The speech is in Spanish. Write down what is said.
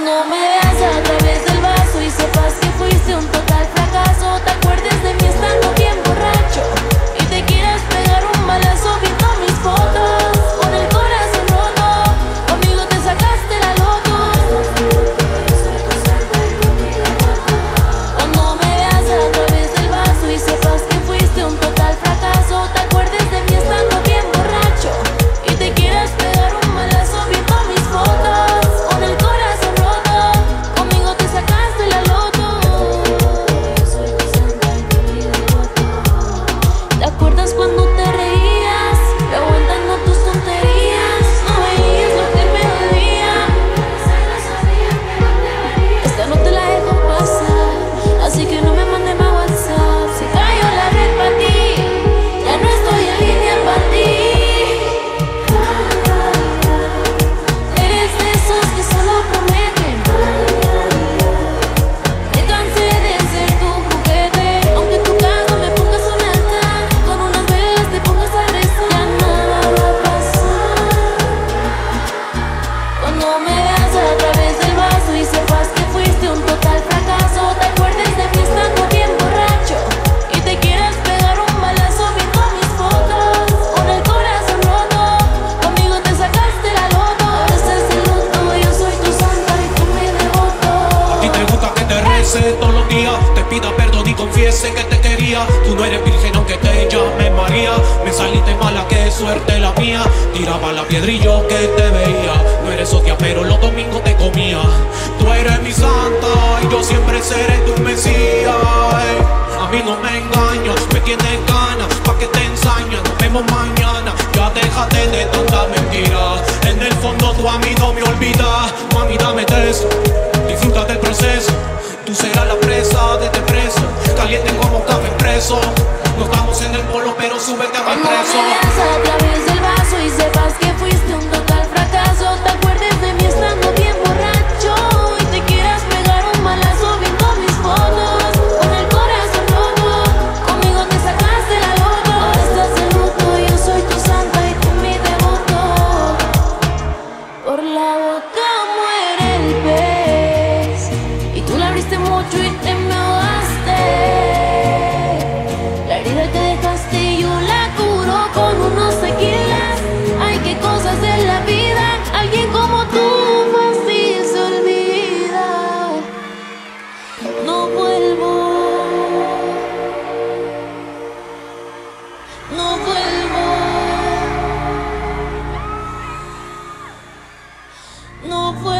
Cuando me veas a través del vaso y sepas que fuiste un total fracaso, te acuerdes de mí estando bien borracho y te quieras pegar un balazo viendo mis fotos con el corazón roto. Conmigo te sacaste la loto. Cuando me veas a través del vaso y sepas que fuiste un total fracaso, te acuerdes de mí estando bien borracho y te quieras pegar un balazo viendo mis fotos con el corazón roto. Conmigo te sacaste la loto. Soy tu santa y tu mi devoto. ¿Te acuerdas cuando te reías, aguantando tus tonterías? No veías lo que me dolía. Esta no te la dejo pasar, así que no me mandes más WhatsApp. Se cayó la red para ti, ya no estoy en línea para ti. Eres de esos que solo prometen. Me cansé de ser tu juguete, aunque en tu caso me pongas un altar, con unas velas te pongas a rezar, ya nada va a pasar. Cuando me veas a través del vaso y sepas que fuiste un total fracaso, te acuerdes de mí estando bien borracho y te quieras pegar un balazo viendo mis fotos con el corazón roto. Conmigo te sacaste la loto. Ahora estás de luto, yo soy tu santa y tú mi devoto. A ti te gusta que te rece todos los días, te pida perdón y confiese que te quería. Tú no eres virgen aunque te llame María. Me saliste mala, qué suerte la mía. Tiraba la piedrillo que te veía. No eres odia pero los domingos te comía. Tú eres mi santa y yo siempre seré tu mesías. A mí no me engañas, me tienes ganas, pa' que te ensañas. Nos vemos mañana, ya déjate de tanta mentira. En el fondo tú a mí no me olvidas. Mami, dame eso, disfruta del proceso. Tú serás la presa de este preso, caliente como café preso. No estamos en el polo, pero súbete a mi Cuando preso. me veas a través del vaso y sepas que fuiste un total fracaso, te acuerdes de mí estando bien borracho y te quieras pegar un balazo viendo mis fotos con el corazón roto. Conmigo te sacaste la loto. Ahora estás de luto, yo soy tu santa y tú mi devoto. Por la boca muere el pez y tú la abriste mucho y te me ahogaste. La herida que dejaste yo la curo con unos tequilas. Ay, qué cosas de la vida, alguien como tú fácil se olvida. No vuelvo, no vuelvo, no vuelvo.